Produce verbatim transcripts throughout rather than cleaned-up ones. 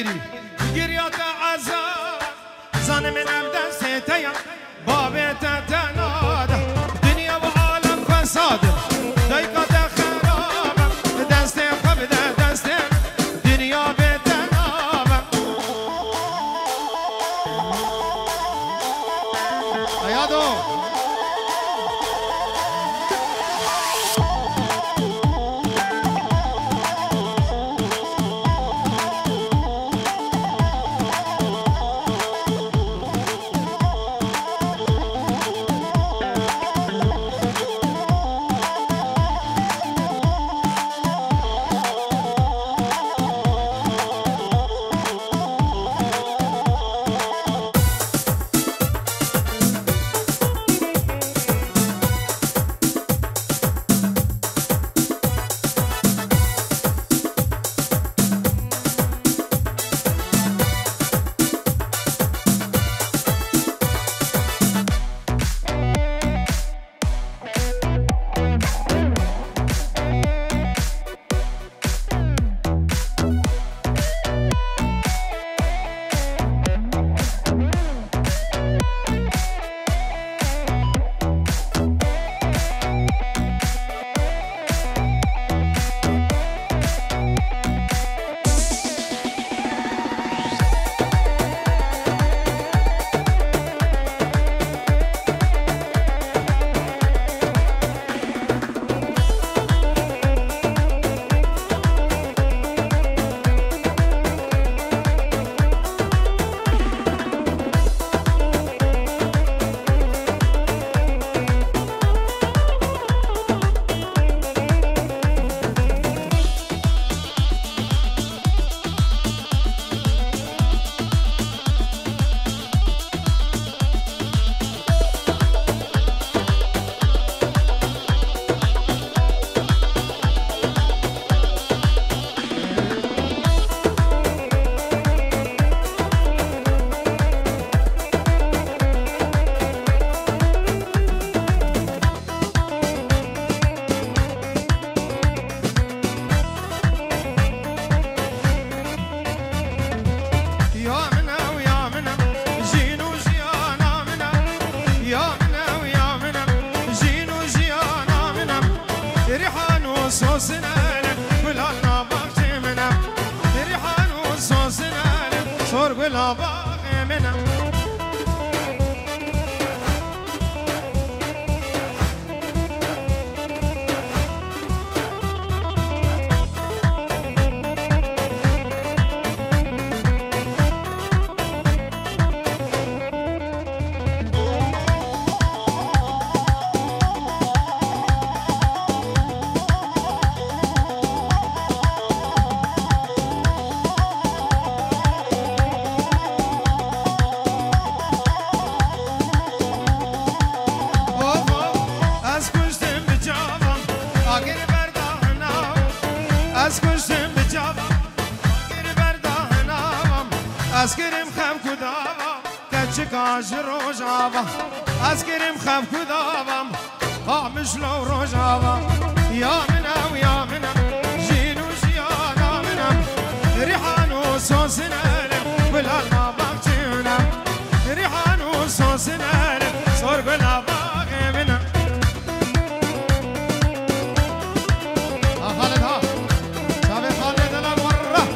نگیری گریات عذاب زن من دست تیا بابت تناده دنیا و عالم فساد دایقات خراب دست قبل دست دنیا به تناب ایادو اسكريم خم كدابا كتشكاش روجابا اسكريم خم كدابا قامش لو روجابا يا منا ويا منا جينو جيانا منا ريحانو صوصنا بلا ما بقتنا ريحانو صوصنا صور بلا باغي منا خالد ها شابي خالد الانوره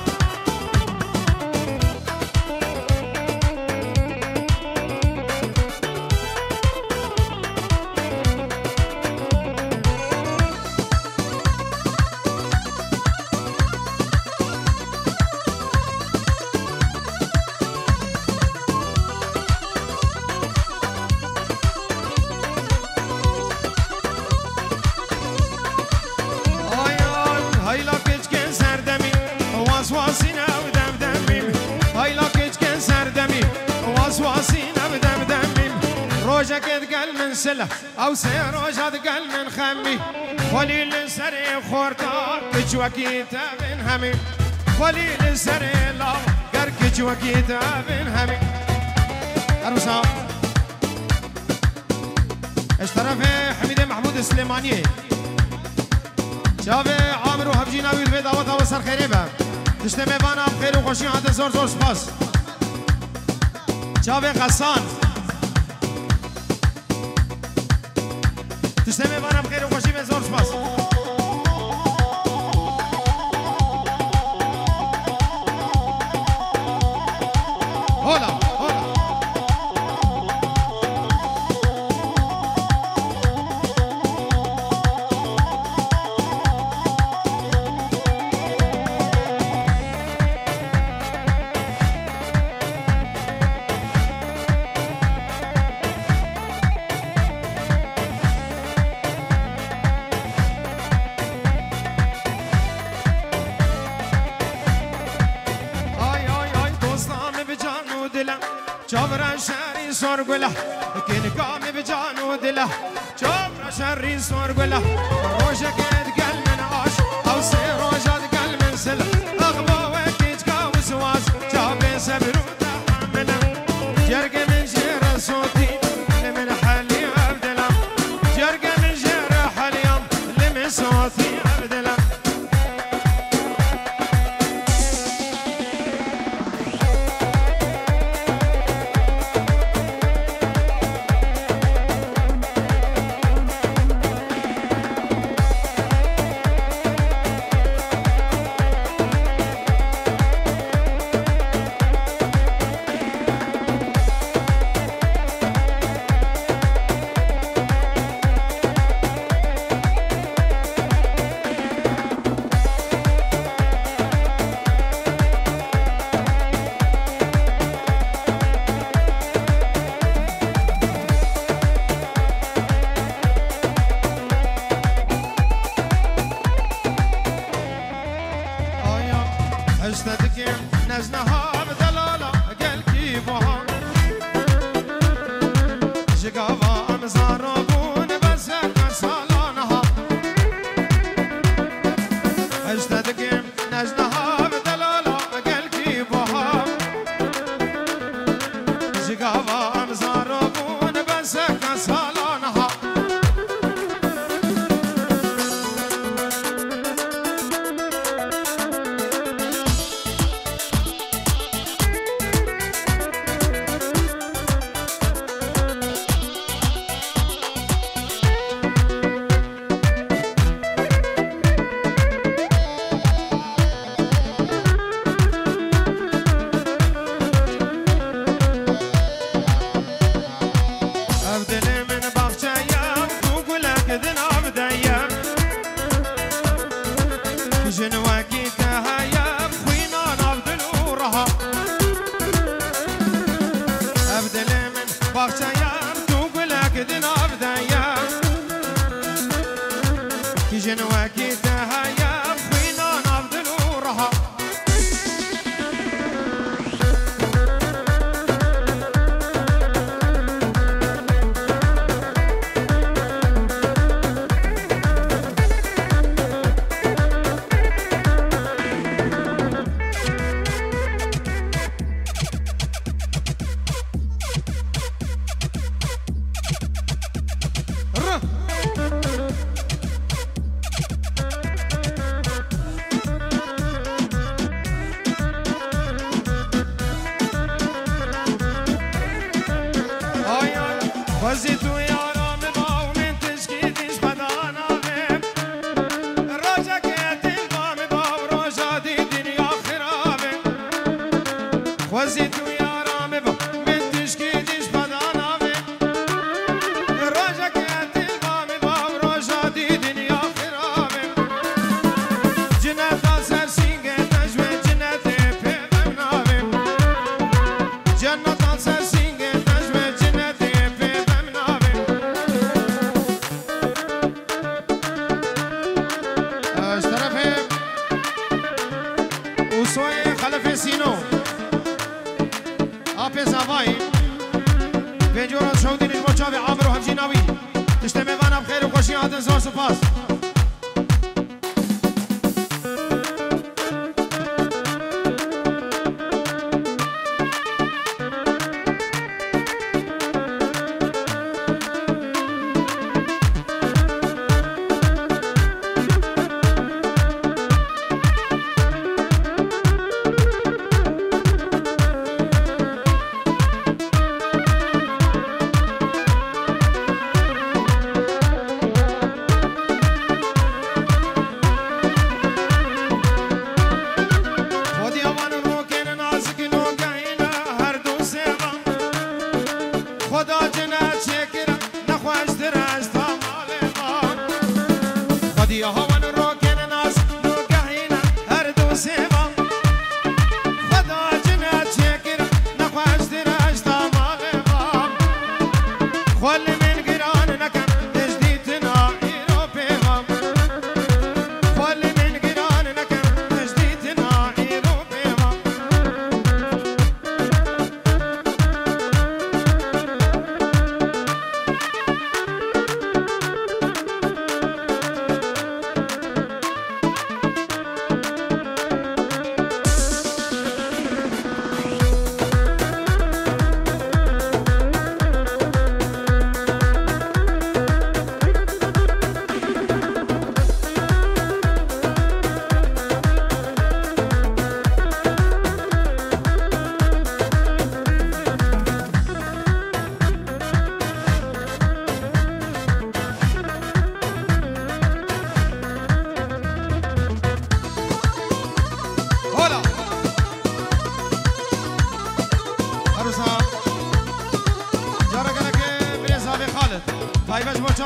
روجك تقل من سلة أو سير روجة تقل من خمي وليل سري خورتا كجوكيتا بن همي وليل سري لا قر كجوكيتا بن همي أرمسا اشترف حميد محمود السليماني شافي عامر وهبجينا ويلفي دعوتها وصار خريبة تشتم وانا بخير وخوشی هات زور زور سپاس جاوی غسان تشتم وانا بخير وخوشی به زور سپاس هولا هولا چابرا شری سر گله کن کامی به جان و دله چابرا شری سر گله روزه کد گل من آش او سه روزه گل من سل اغوا و کیچ کا و سواس چابه صبر و تحمل جرگ من جر صوتی لمن حلی عبدلم جرگ من جر حلیم لمن صوتی عبدلم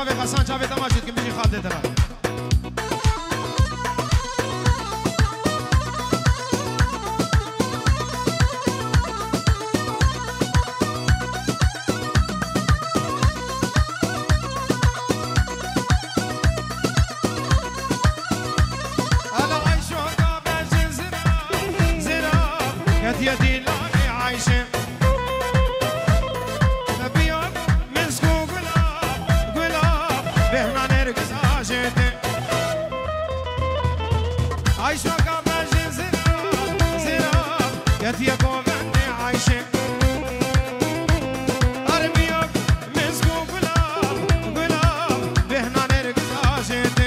جاوید حسن جاوید ماجد که میجی خالده ترا يا ديلاني عايشة بيوم مسكو قلاب قلاب بهنا نرقص عاشتي عايشة قابل زراب زراب يا ديا قومني عايشة بيوم مسكو قلاب قلاب بهنا نرقص عاشتي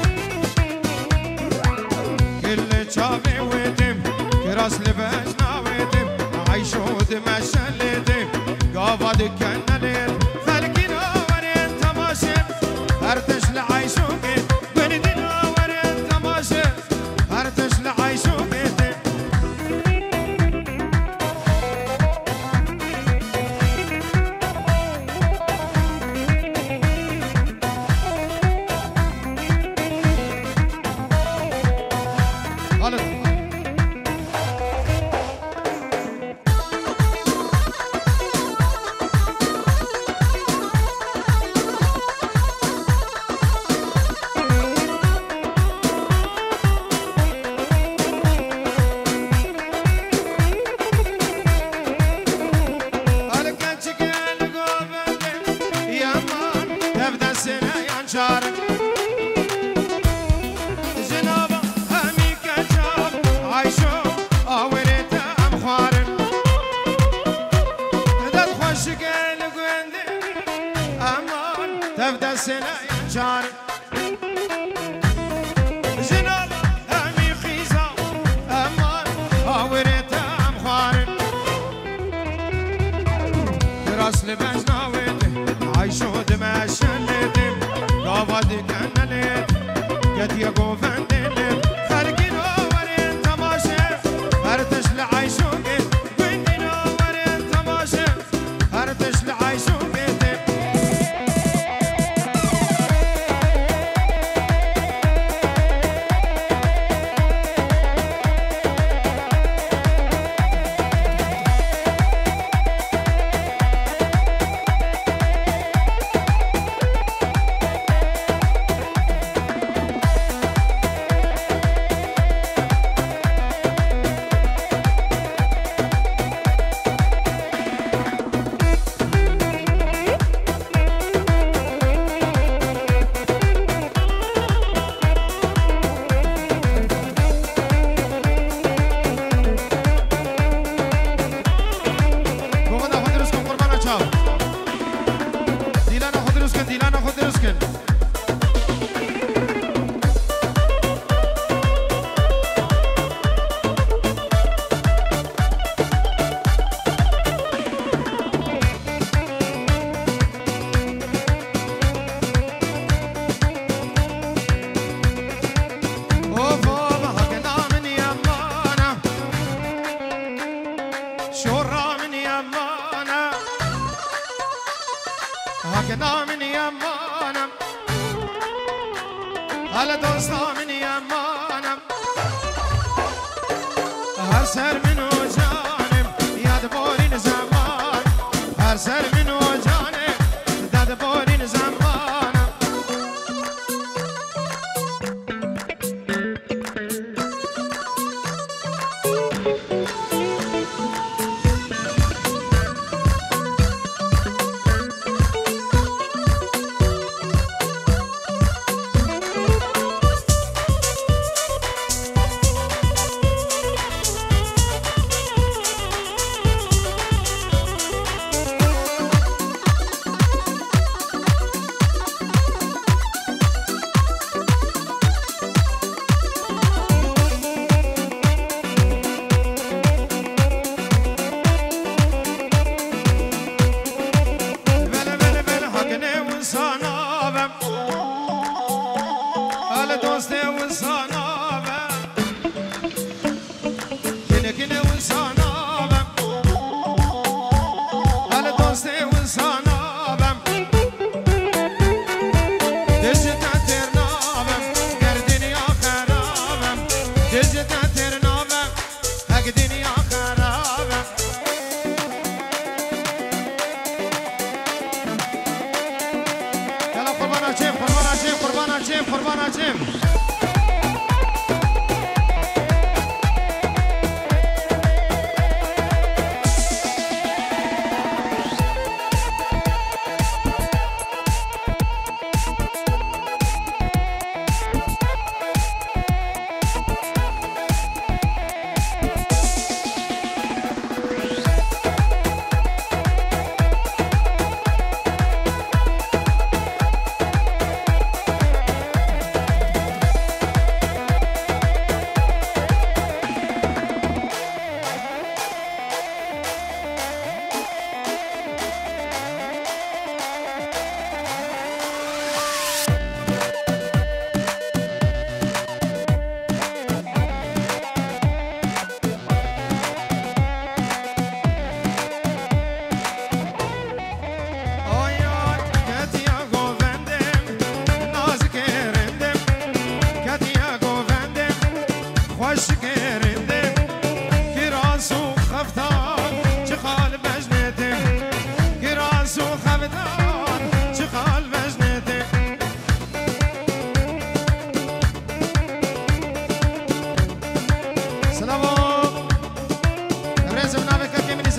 كل شافي ويتم كراس لبجنا عيشود مشلدي قافد كنليل خلقنا ورين تماشي هرتش لعيشوكي بندنا ورين تماشي هرتش لعيشوكي تبدأ سنة ينشار جناب أمي خيزة أمان هاوريت أم خارن راس لبجنا ويدي عايشو دمشن ليدي قافدي كان ليد قد يقو فندي ليد خلقنا ورين تماشي هرتش لعيشو قيد ويندنا ورين تماشي هرتش لعيشو قيد هكذا من يمانا هلا دوستا من يمانا هر سر من وجانب ياد بورين زمان هر سر من وجانب داد بورين زمان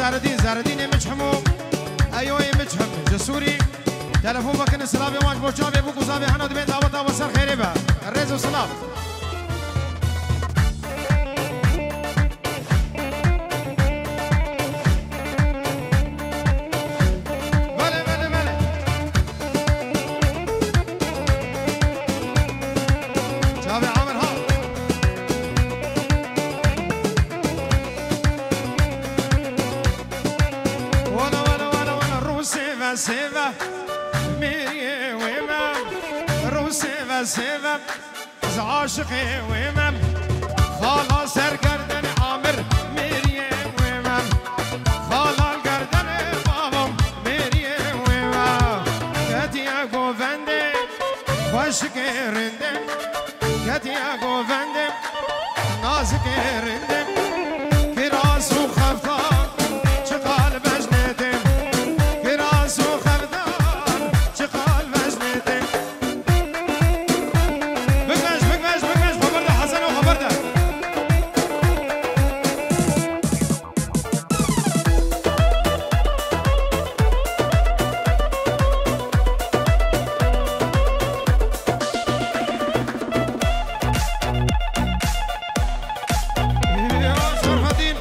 زردین زردین مجحمو ایوی مجحم جسوری تلفون بکن سلابی واج بوچابی بو گزابی هنو دبین دعوتا و سر خیره با رز و سلاب بله بله بله جابی عامر ها وانا وانا وانا وانا روسي و سيفا ميري ويمام روسي و سيفا عاشقي ويمام خالا سرگردن عامر ميري ويمام خالا الگردن بابام ميري ويمام كتيا گوونده خوشك رنده كتيا گوونده نازك رنده كراس و خفتار چقال بجنتم كراس و خفتار چقال بجنتم بگمش بگمش بگمش خبر ده حسن و خبر ده يا شرف الدين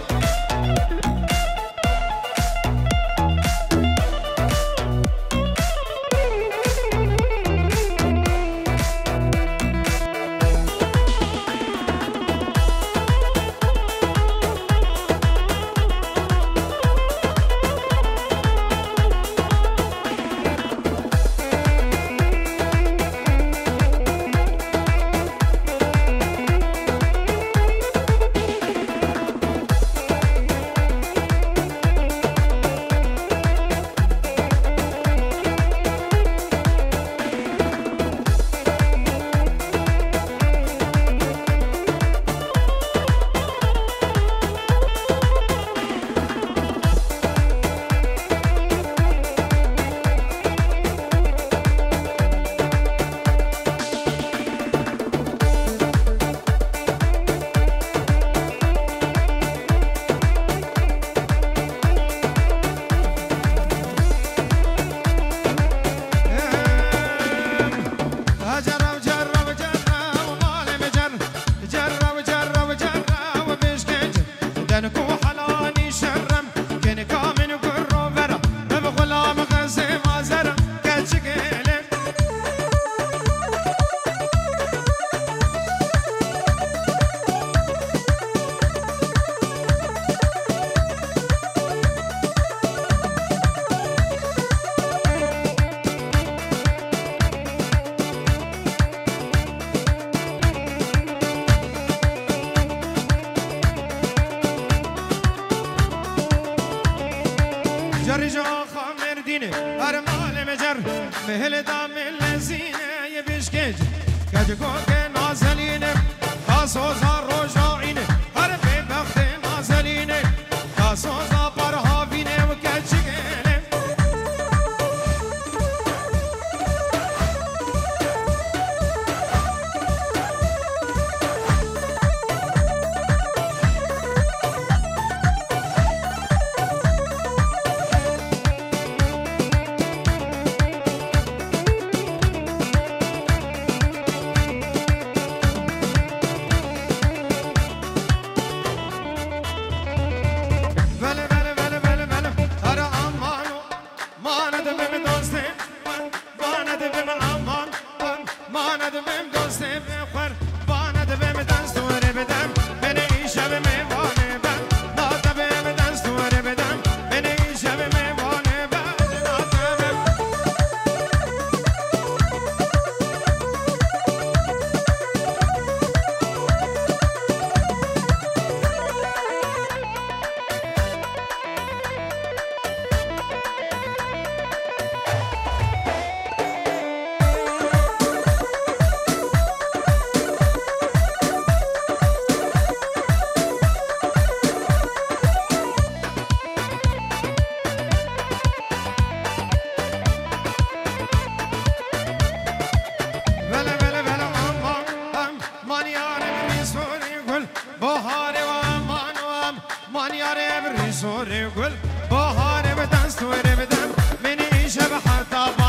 جرب جرب جرب مالي مجر جرب جرب جرب بشكج دنكو حلاني شرم كن كامن قرو برا بغلام غزي ما زرم كتشكيلم جري جو خامر ديني ارمال مجر مهل دام اللزينة يبشكج كجكو كنازلينة كاسوزا روجاعينة هربي بخت نازلينة كاسوزا برهافينة وكجكينة بله بله بله بله بله هر امانو ما ندبم دوسته ما ندبم امان ما ندبم دوسته بخور ما ندبم دستور بدم من این شب میوانه بم ندبم دستور بدم من این شب میوانه بم ندبم بله بله بله امان من یارم ریسوری گل بهار و امان و من یارم ریسوری گل بهار بدن سوره بدن منی شب حتی